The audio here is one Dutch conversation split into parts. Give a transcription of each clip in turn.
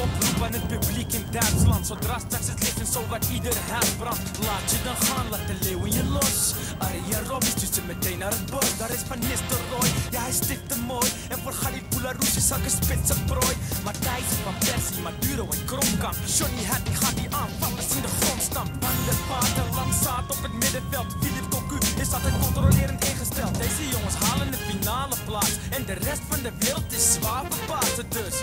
oproep aan het publiek in Duitsland. Zodra straks het licht en zo waar ieder huis brandt. Laat je dan gaan, laat de leeuwen je los. Arjen Robben stuurt ze meteen naar het bos. Daar is Van Nistelrooy, ja hij stikt te mooi. En voor Khalid Boularoes is elke spits een prooi. Matthijs van Persie, Maduro en Kromkamp. Johnny Happy gaat die aanvallers in de grond staan. Van der Vaart en Langzaat op het middenveld. Philippe Cocu is altijd controlerend ingesteld. Deze jongens halen de finale plaats. En de rest van de wereld is zwaar verbaasd dus.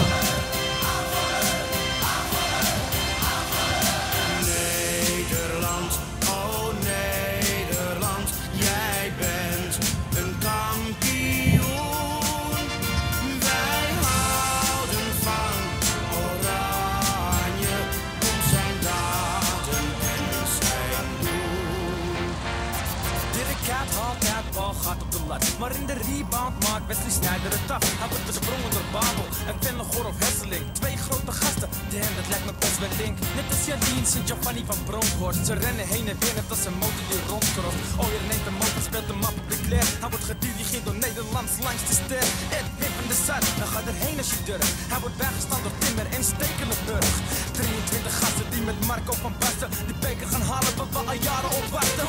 Nederland, oh Nederland, jij bent een kampioen. Wij houden van Oranje, om zijn daden en zijn doen. Dirk Kuyt haalt uit, bal gaat op de lat. Maar in de rebound maakt Wesley Sneijder het af. Hij wordt besprongen door Babel en Vennegoor of Hesseling. Twee grote gasten, damn, dat lijkt me best wel link. Net als Jadien, Sint-Giovanni van Bronckhorst. Ze rennen heen en weer net als een motor die rondkrost. Oh, je neemt de motor, speelt de map op de Claire. Hij wordt gedirigeerd door Nederlands langste ster. Edwin van der Sar, dan ga erheen als je durft. Hij wordt bijgestaan door Timmer en Stekelenburg. 23 gasten die met Marco van Basten die beker gaan halen wat we al jaren op wachten.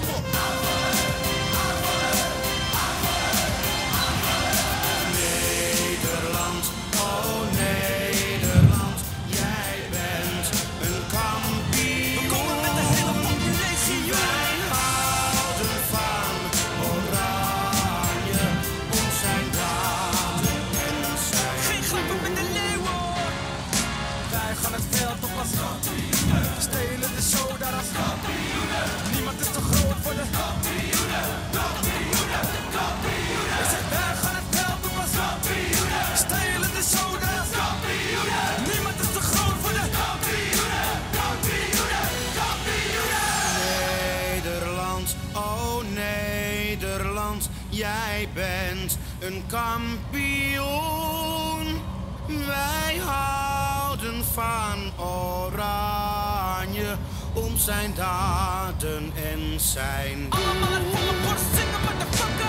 Nederland, oh Nederland, jij bent een kampioen. We komen met de hele populatie, Wij houden van Oranje, om zijn daden en zijn geen grappen met de leeuwen. Wij gaan het veld op als kampioenen. Stelen de show daar als kampioenen. Niemand is te groot voor de kampioenen. Kampioenen, kampioenen. Ik zeg wij gaan het veld op als kampioenen. Stelen de show daar als kampioenen. Niemand is te groot voor de kampioenen. Kampioenen, kampioenen. Nederland, oh Nederland, jij bent een kampioen. Wij houden van Oranje, om zijn daden en zijn doen. Allemaal het volle borst zingen, motherfucker.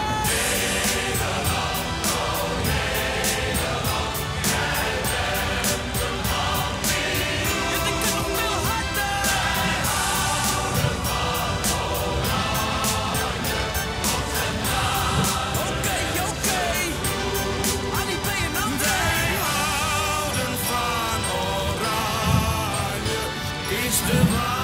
En ik kan nog veel harder. Oké, Annie, ben je nou Wij houden van Oranje, is de waarheid.